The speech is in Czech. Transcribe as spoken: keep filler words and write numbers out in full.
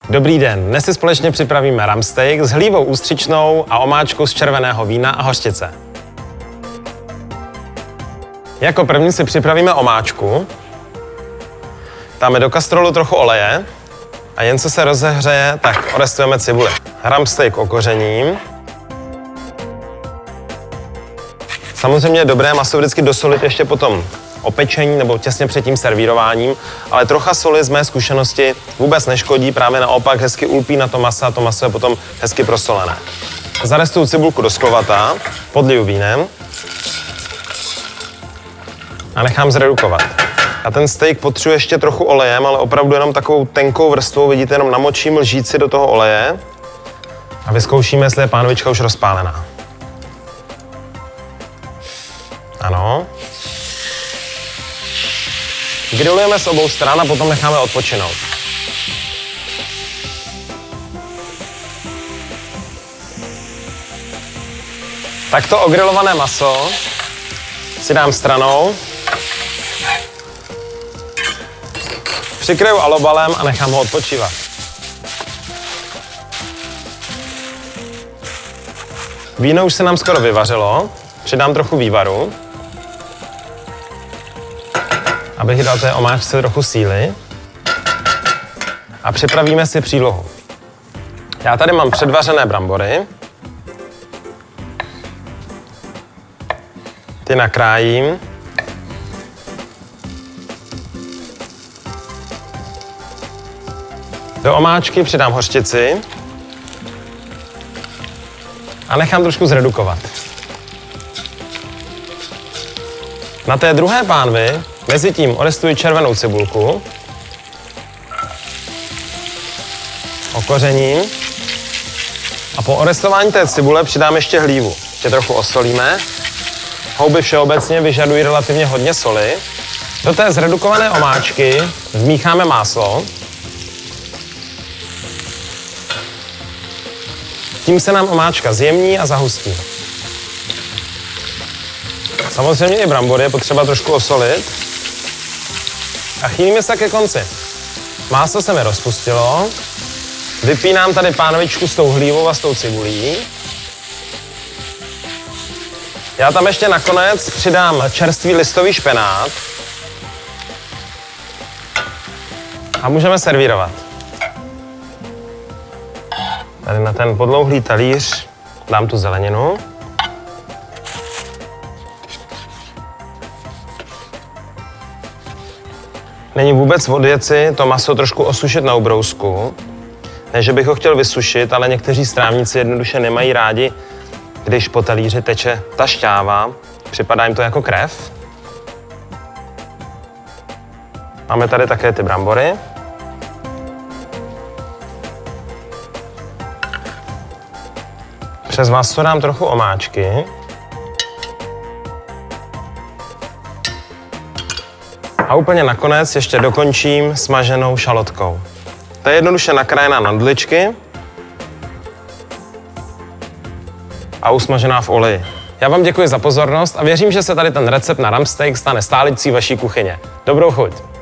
Dobrý den, dnes si společně připravíme rumsteak s hlívou ústřičnou a omáčkou z červeného vína a hořčice. Jako první si připravíme omáčku. Dáme do kastrolu trochu oleje a jen co se rozehřeje, tak orestujeme cibuli. Rumsteak okořením. Samozřejmě je dobré maso vždycky dosolit ještě potom opečení nebo těsně před tím servírováním, ale trocha soli z mé zkušenosti vůbec neškodí, právě naopak hezky ulpí na to maso a to maso je potom hezky prosolené. Zarestuju cibulku do sklovata, podliju vínem a nechám zredukovat. A ten steak potřebuje ještě trochu olejem, ale opravdu jenom takovou tenkou vrstvou, vidíte, jenom namočím lžíci do toho oleje a vyzkoušíme, jestli je pánvička už rozpálená. Ano. Grillujeme z obou stran a potom necháme odpočinout. Takto ogrilované maso si dám stranou, přikryju alobalem a nechám ho odpočívat. Víno už se nám skoro vyvařilo, přidám trochu vývaru, abych dal té omáčce trochu síly. A připravíme si přílohu. Já tady mám předvařené brambory. Ty nakrájím. Do omáčky přidám hořčici a nechám trošku zredukovat. Na té druhé pánvi mezitím orestuji červenou cibulku, okořením a po orestování té cibule přidám ještě hlívu. Ještě trochu osolíme. Houby všeobecně vyžadují relativně hodně soli. Do té zredukované omáčky vmícháme máslo. Tím se nám omáčka zjemní a zahustí. Samozřejmě i brambory je potřeba trošku osolit. A chýlíme se ke konci. Máslo se mi rozpustilo. Vypínám tady pánvičku s tou hlívou a s tou cibulí. Já tam ještě nakonec přidám čerstvý listový špenát. A můžeme servírovat. Tady na ten podlouhlý talíř dám tu zeleninu. Není vůbec od věci to maso trošku osušit na ubrousku. Ne, že bych ho chtěl vysušit, ale někteří strávníci jednoduše nemají rádi, když po talíři teče ta šťáva. Připadá jim to jako krev. Máme tady také ty brambory. Přes maso dám trochu omáčky. A úplně nakonec ještě dokončím smaženou šalotkou. To je jednoduše nakrájená na nudličky a usmažená v oleji. Já vám děkuji za pozornost a věřím, že se tady ten recept na rumsteak stane stálicí vaší kuchyně. Dobrou chuť!